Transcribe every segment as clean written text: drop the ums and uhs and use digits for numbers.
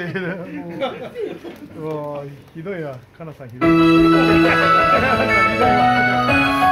もうひどいな、かなさんひどい。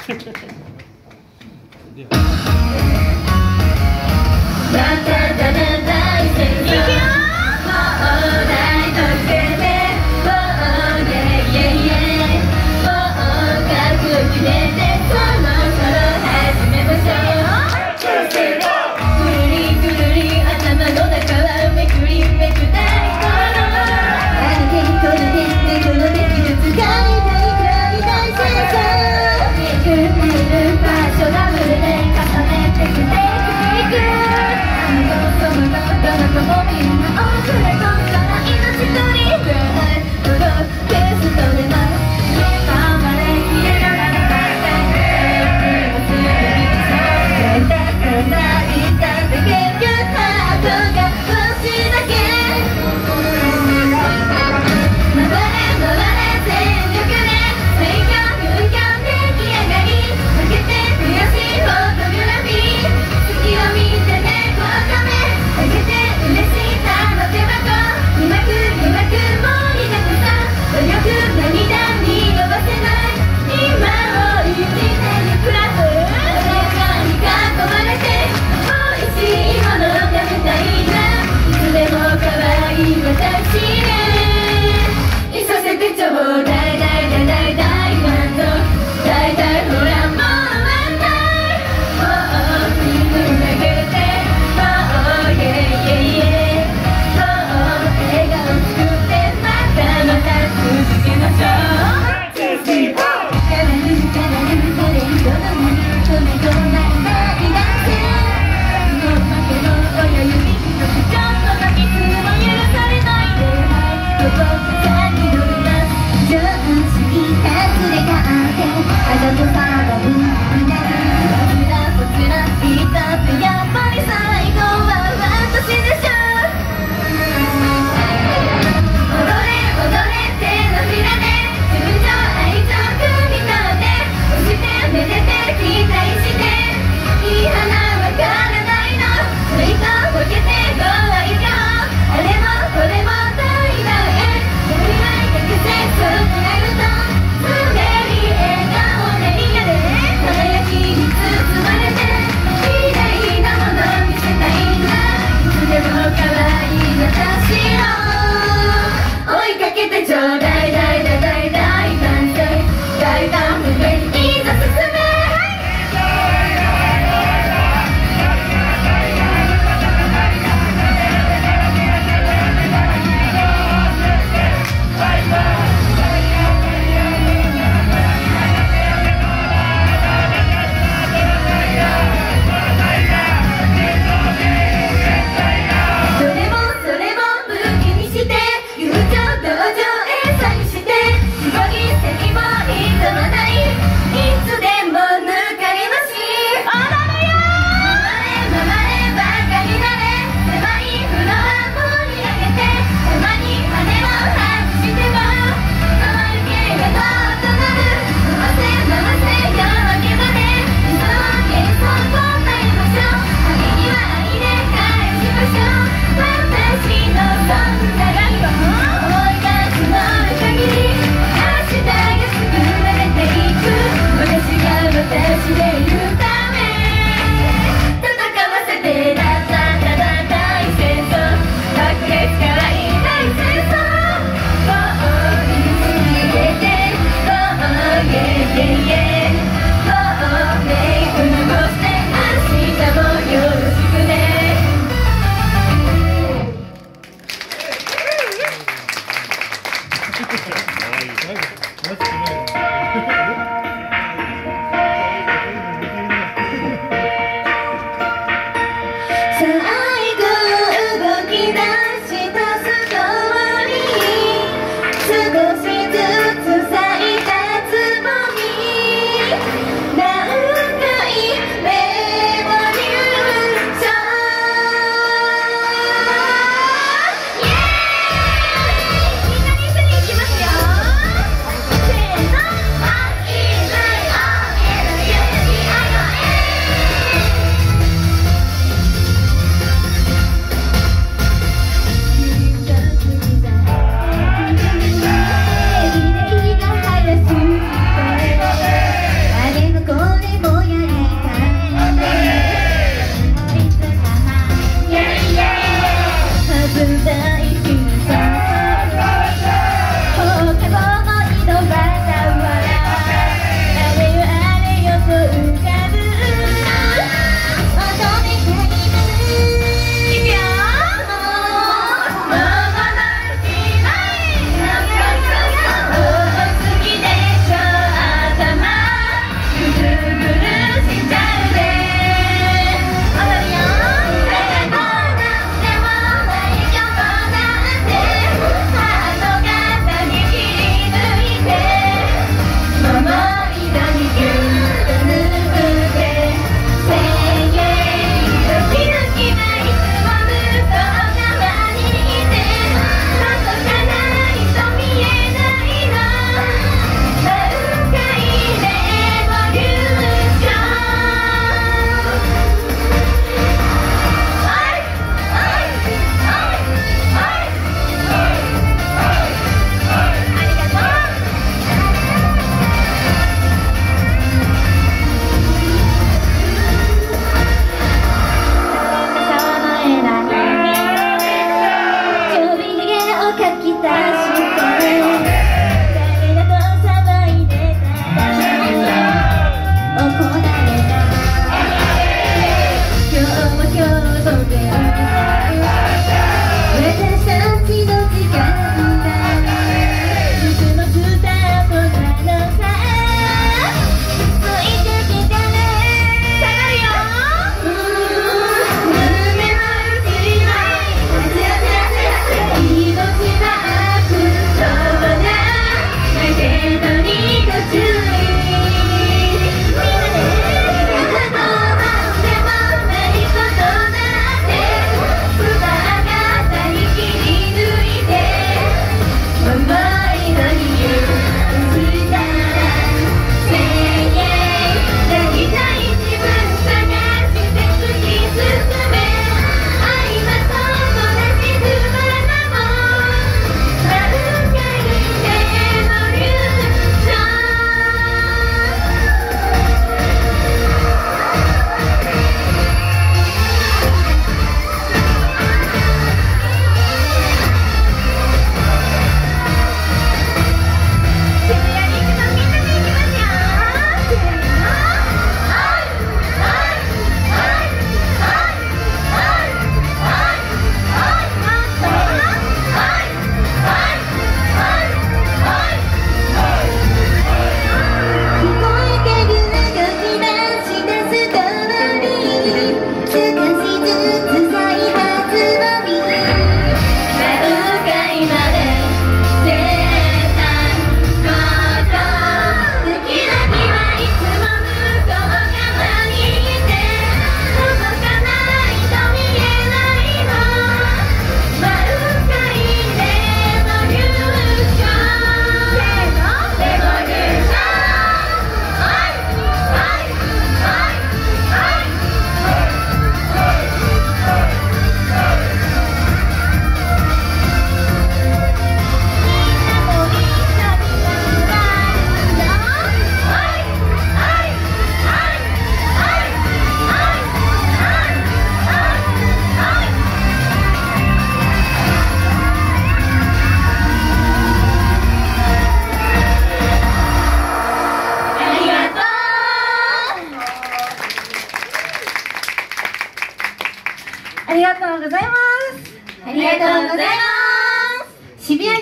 場所がぶれ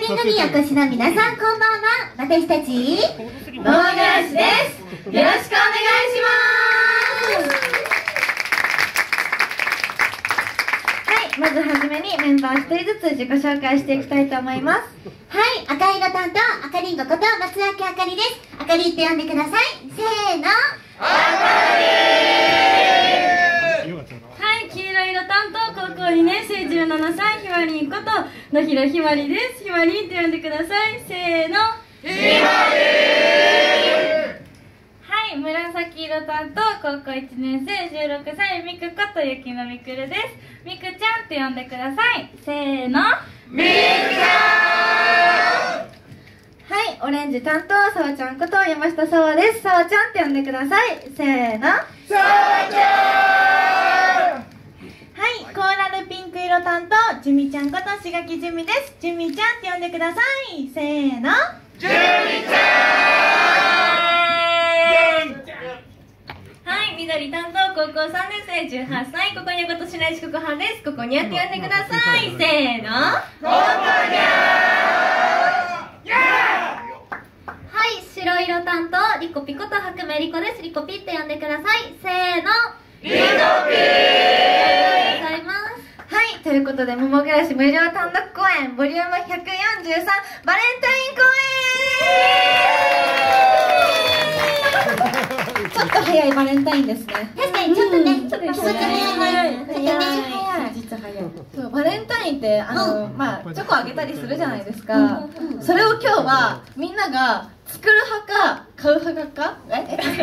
ングにお越しの皆さん、こんばんは。私たちモモグラシです。よろしくお願いします。 まずはじめにメンバー1人ずつ自己紹介していきたいと思います。 はい、赤色担当、赤りんごこと松脇あかりです。あかりって呼んでください。せーの。あかりはい、黄色色担当、高校2年生17歳、ひまりんこと野広ひまりです。ひまりんって呼んでください。せーの。ひまりはい、紫色担当、高校1年生16歳、みくことゆきのみくるです。みくちゃんって呼んでください。せーの。みくちゃんはい、オレンジ担当、さわちゃんこと山下さわです。さわちゃんって呼んでください。せーの。さわちゃんはい、コーラルピンク色担当、じゅみちゃんことしがきじゅみです。じゅみちゃんって呼んでください。せーの。じゅみちゃんはい、緑担当、高校3年生18歳、ここにゃこと白石ここはです。ここにゃって呼んでください。せーの。ここにゃはい、白色担当、リコピこと白目リコです。リコピって呼んでください。せーの。リコピーありがとうございます。 はい、ということで、桃暮らし無料単独公演、ボリューム143、バレンタイン公演ちょっと早いバレンタインですね。 確かにちょっとね、ちょっと早い。 実は早い。そう、バレンタインってまあチョコあげたりするじゃないですか。それを今日はみんなが作る派か買う派か作る派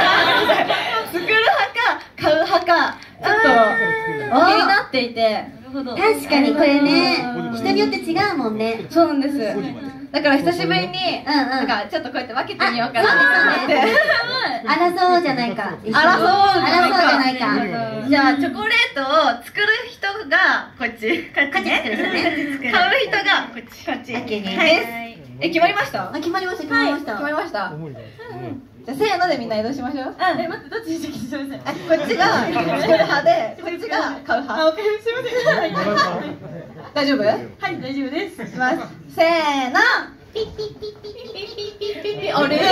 か買う派かちょっと気になっていて。 確かにこれね、人によって違うもんね。 そうなんです。だから久しぶりになんかちょっとこうやって分けてみようかなって。 争おうじゃないか。 争おうじゃないか。 じゃあチョコレートを作る人がこっち、こっちね。買う人がこっち、こっち。です。決まりました？ 決まりました、決まりました。 決まりました。じゃあせーのでみんな移動しましょう。待って、どっちにしません。こっちが作る派で、こっちが買う派。すいません。大丈夫？はい、大丈夫です。いきます。せーの。ピッピッピッピッピッピッピッピッピッ。あれ？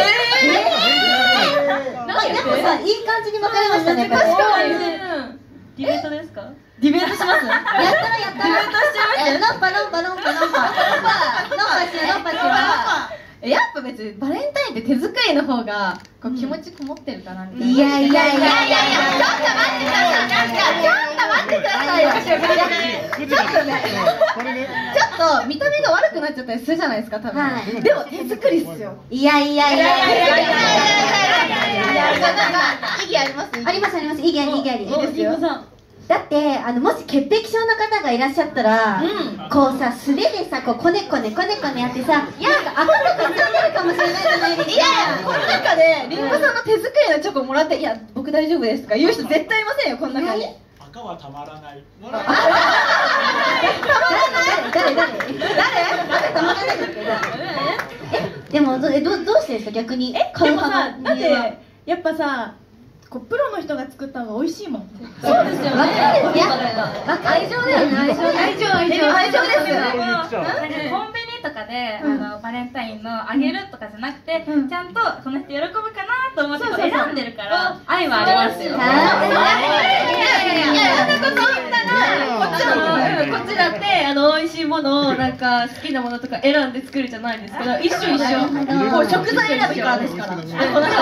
なんかさ、いい感じに分かれましたね。 確かに。 ディベートですか？ ディベートします？ やったらやったら。 ディベートしちゃいます。 ノッパノッパノッパノッパ。ノッパしようノッパしよう。 やっぱ別にバレンタインって手作りの方がこう気持ちこもってるかなみたいな。 いやいやいやいやいや、 ちょっと待ってくださいよ。ちょっとね、ちょっと見た目が悪くなっちゃったりするじゃないですか、多分。でも手作りっすよ。 いやいやいやいやいやいやいや、 なんか意義あります？ ありますあります。意義あり意義あり。 いいですよ。 だってもし潔癖症の方がいらっしゃったら、こうさ、素手でさ、こうこねこねこねこねやってさ、なんか赤とかつんでるかもしれないじゃないですか。 いやいや、この中でりんごさんの手作りのチョコもらって、いや僕大丈夫ですとか言う人絶対いませんよ、この中に。 赤はたまらない。 たまらない。誰たまらないですけど。でもどうしてですか、逆に買う派の。 だってやっぱさ、こうプロの人が作った方が美味しいもん。 そうですよね。 愛情だよね。愛情ですよね。 コンビニとかでバレンタインのあげるとかじゃなくて、ちゃんとこの人喜ぶかなと思って選んでるから愛はありますよ。 いやそんなこと言ったらこっちだって美味しいものをなんか好きなものとか選んで作るじゃないですけど、一緒こう食材選びからですから。この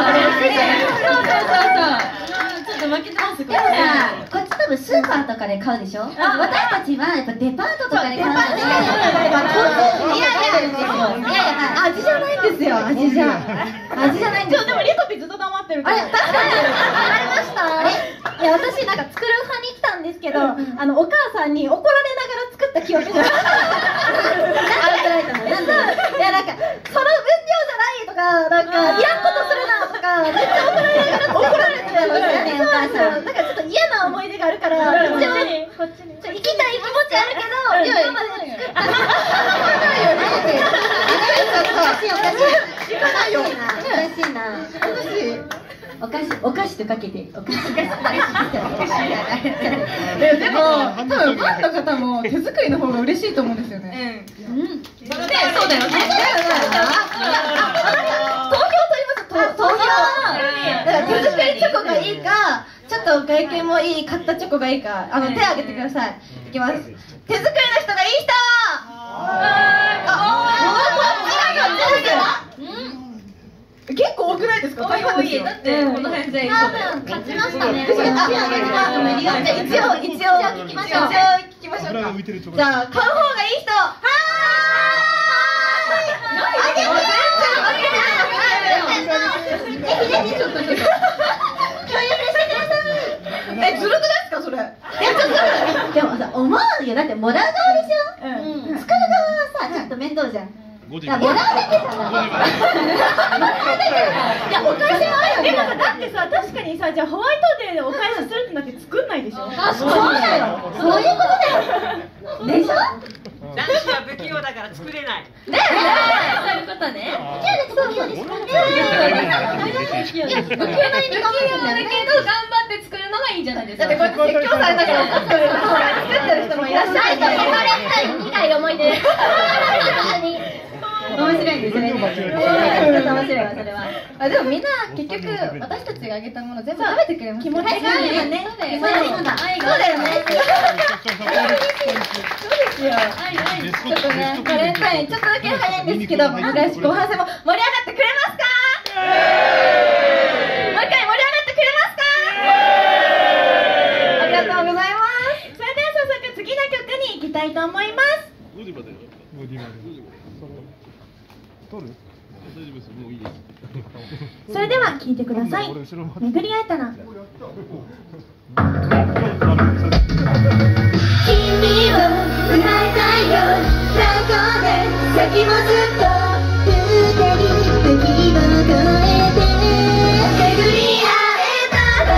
ちょっと負けてます。 でもさ、こっち多分スーパーとかで買うでしょ。私たちはやっぱデパートとかで買うので、 味じゃないんですよ。味じゃないんですよ。 でもリコピずっと黙ってるから。 確かにありました。いや、私なんか作る派に来たんですけど、お母さんに怒られながら作った記憶がいや、なんかその分量じゃないとか、なんかいらんことするなとか、めっちゃ怒られてるんですよね、お母さん。なんかちょっと嫌な思い出があるから、こっちに行きたい気持ちあるけど、今まで作ったお菓子とかけて、お菓子。 でも多分ファンの方も手作りの方が嬉しいと思うんですよね。 そうだよね。投票取ります。投票。だから手作りチョコがいいか、ちょっと外見もいい買ったチョコがいいか、手を挙げてください。いきます。手作りの人がいい人。結構多くないですか？多い。だってこの辺全員そうだよ。 勝ちましたね。 一応聞きましょう。じゃあ買う方がいい人。ずるくないですかそれ？でもさ、思うよ。だってもらう側でしょ。作る側はさ、ちょっと面倒じゃん。もらうだけじゃいや、お返しもあるよね。 でもさ、だってさ、確かにさ、じゃあホワイトデーでお返しするってなって作んないでしょ。 そうだよ。そういうことだよ。でしょ？ 男子は不器用だから作れない。 そういうことね。不器用ですからね。不器用なりに頑張るけど、頑張って作るのがいいんじゃないですか。だってこうやって説教されたけど、作ってる人もいらっしゃる。苦い思い出。面白いんですね。ちょっと面白いわ、それは。でもみんな結局私たちがあげたもの全部食べてくれます。気持ちがいいよね。そうだよね。ちょっとね、バレンタインちょっとだけ早いんですけど、後半戦も盛り上がってくれますか？もう一回盛り上がってくれますか？ありがとうございます。 それでは早速次の曲に行きたいと思います。それでは聴いてください。巡り会えたら。 君を歌いたいよ、どこで先もずっと二人時を超えて巡り合えたら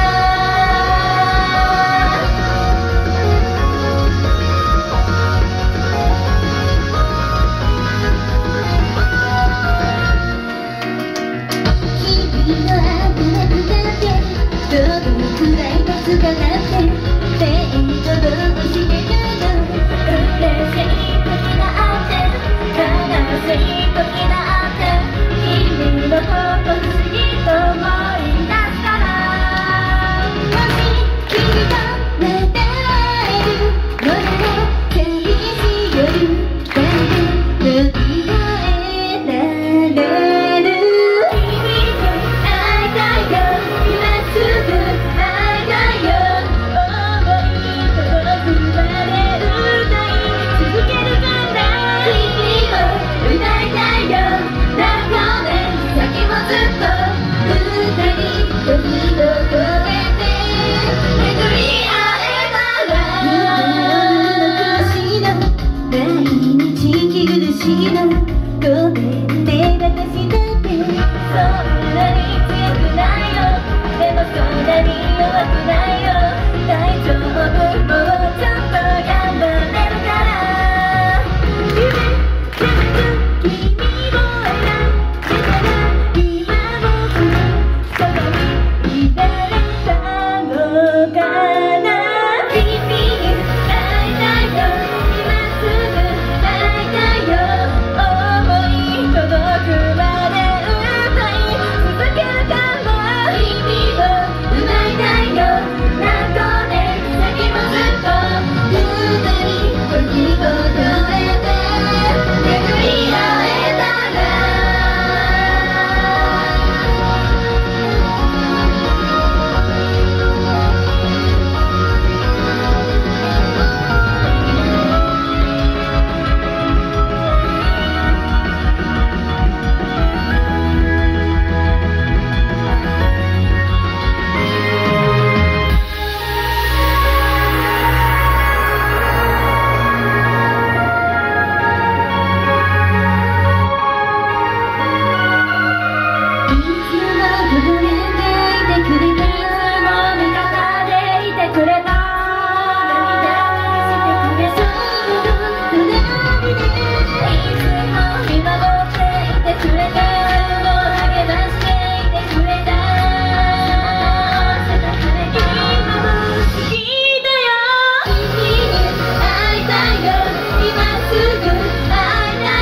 君のあぶなくなってどのくらいかつかなって「どうしてるの？嬉しい時だって悲しい時だって君のこと不思議と思い出したら」「もし君とまた会えるのなら寂しい夜だけ乗り越えられる」「君と会いたいよ今すぐ会いたいよ」ごめんね、私だってそんなに強くないよ。でもそんなに弱くないよ。大丈夫、もうちょっと頑張れるから夢じゃなく君を選んでたら今僕のそばにいられたのかな。君に会いたいよ今すぐ会いたいよ。届くまで歌い続けるかも。君を奪いたいよ何個で先もずっと二人時を超えて巡り合えたら会いた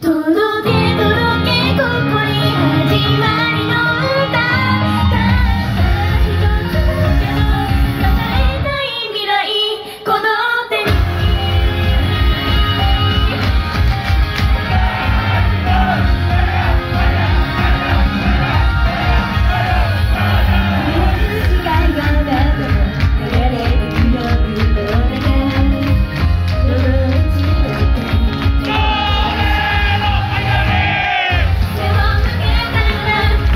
届け届けここに始まりの歌たった一つだけの叶えたい未来この手に時間がなく流れる記憶の中喉をちぎって背を向けたら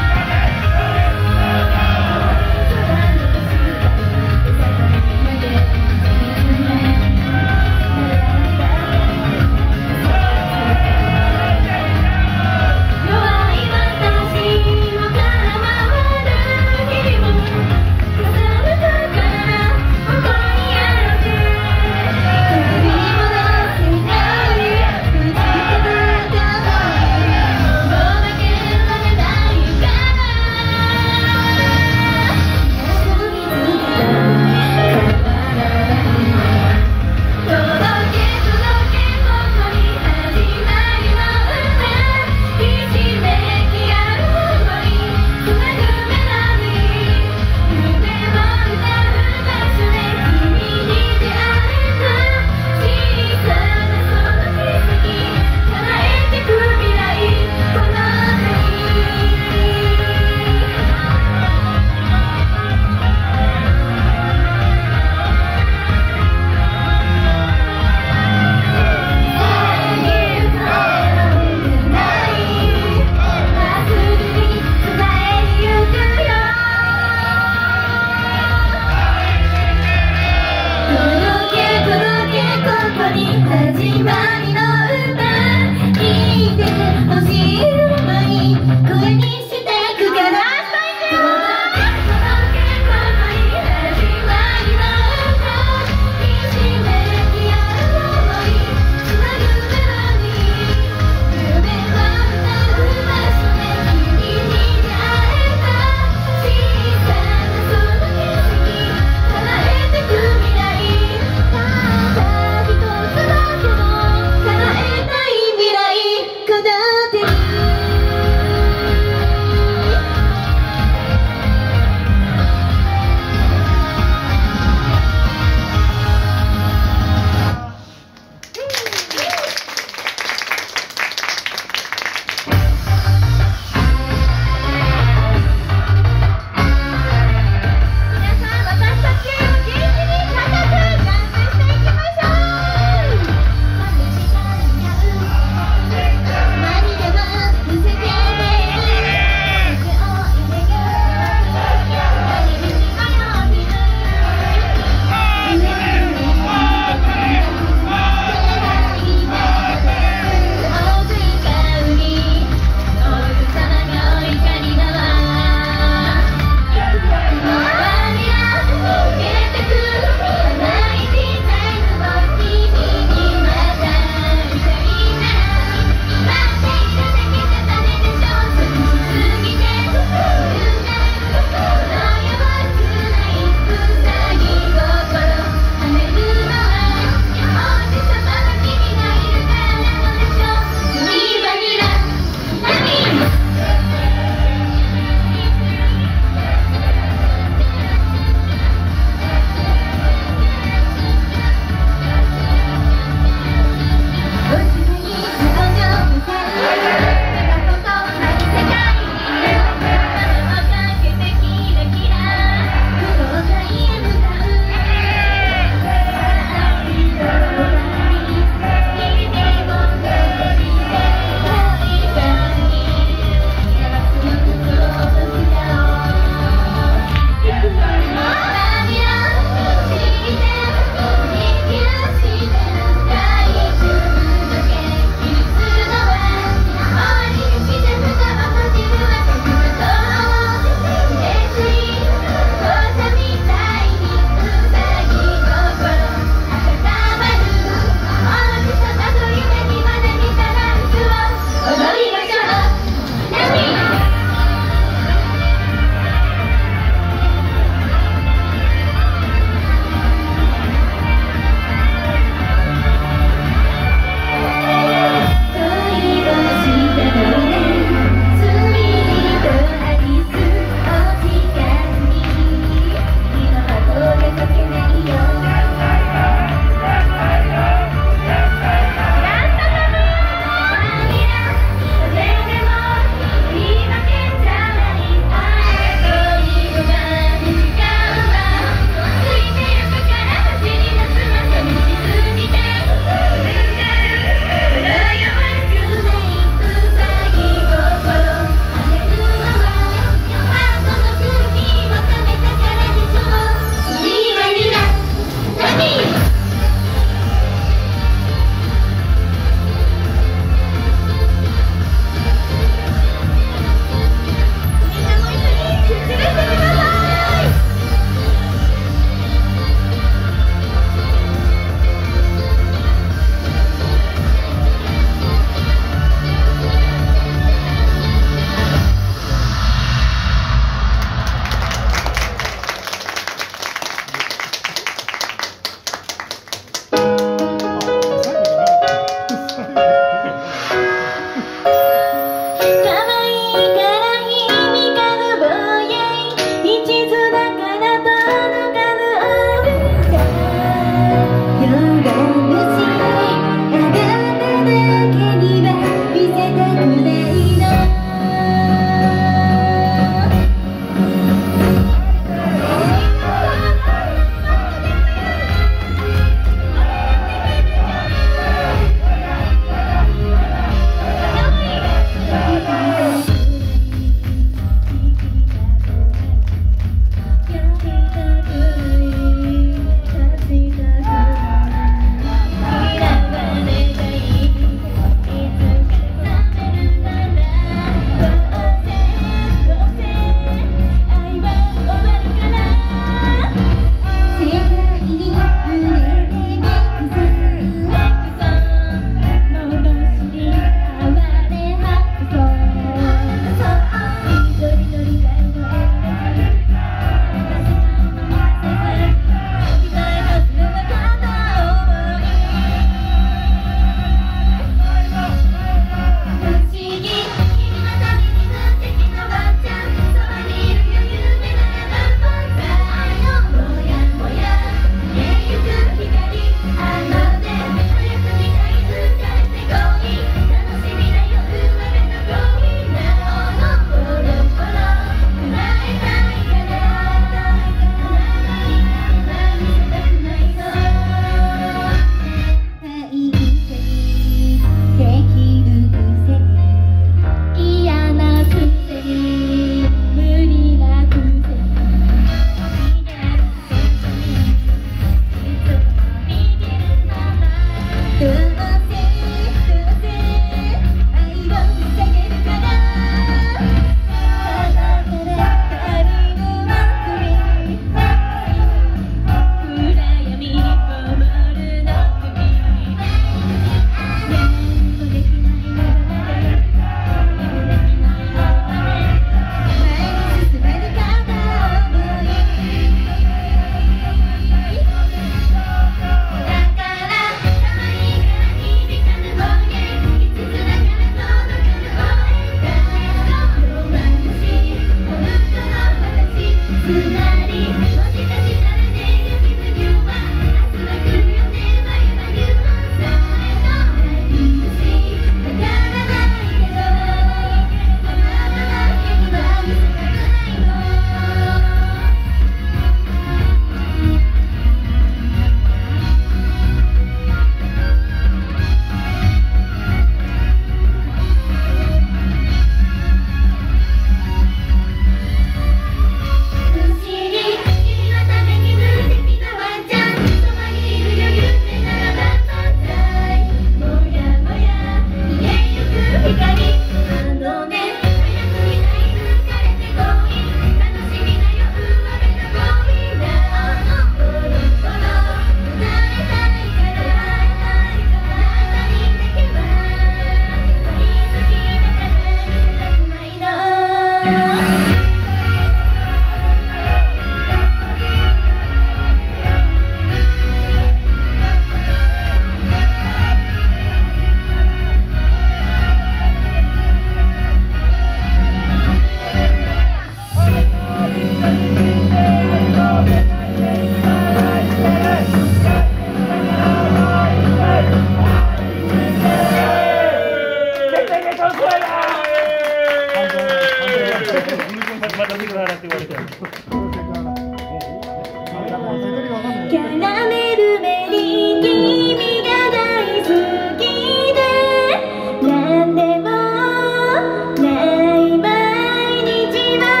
キャラメルメリー君が大好きでなんでもない毎日は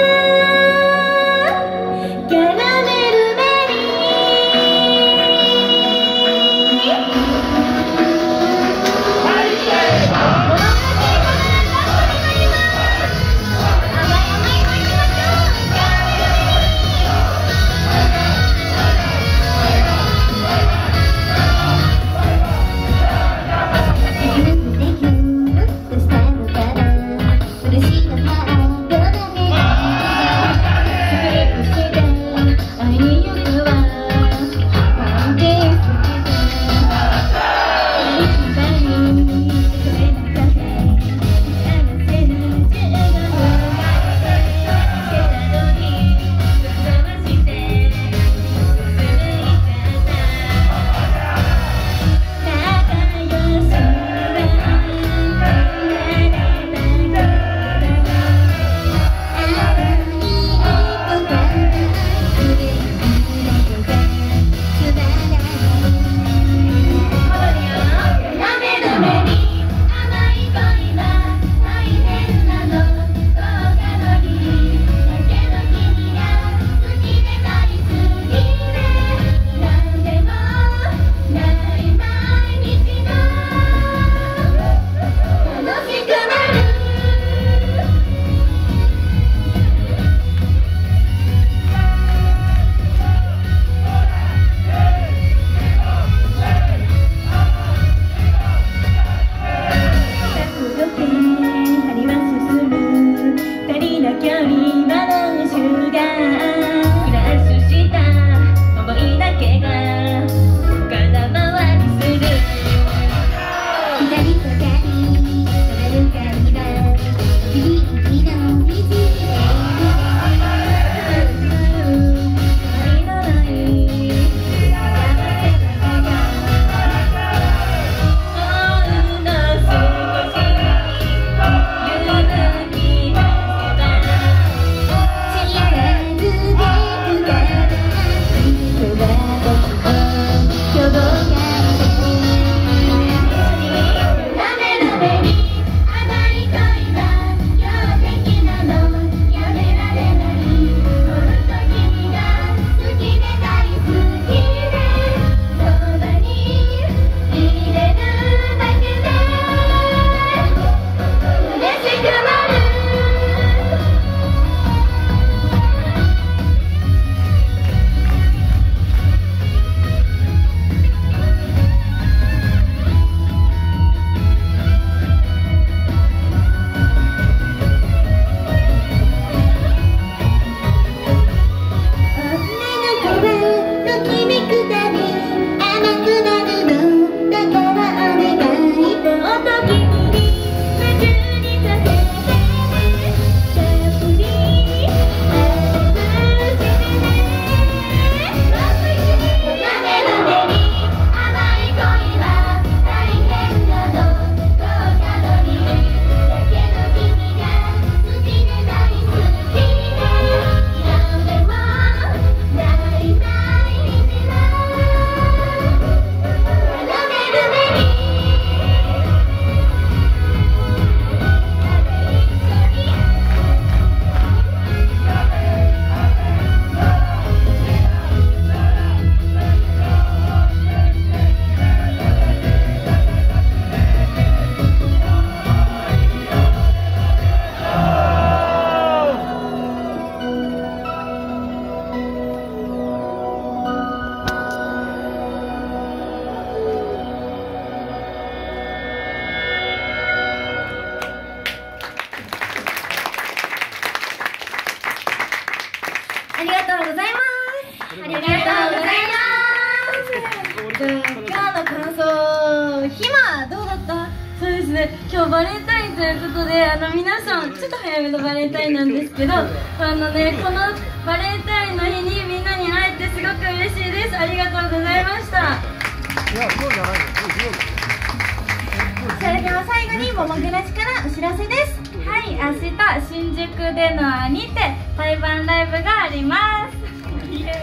キャラメルメリーありがとうございます。 じゃあ今日の感想、ひまどうだった？ そうですね、今日バレンタインということで皆さんちょっと早めのバレンタインなんですけどこのバレンタインの日にみんなに会えてすごく嬉しいです。ありがとうございました。 いや、そうじゃないよ。 それでは最後にももぐらしからお知らせです。 はい、明日新宿でのにて対バンライブがあります。イエーイ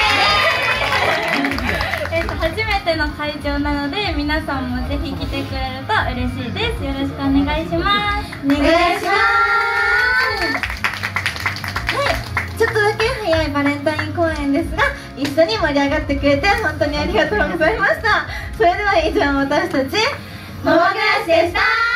初めての会場なので皆さんもぜひ来てくれると嬉しいです。よろしくお願いします。 お願いします。はい、ちょっとだけ早いバレンタイン公演ですが一緒に盛り上がってくれて本当にありがとうございました。それでは以上私たちももぐらしでした。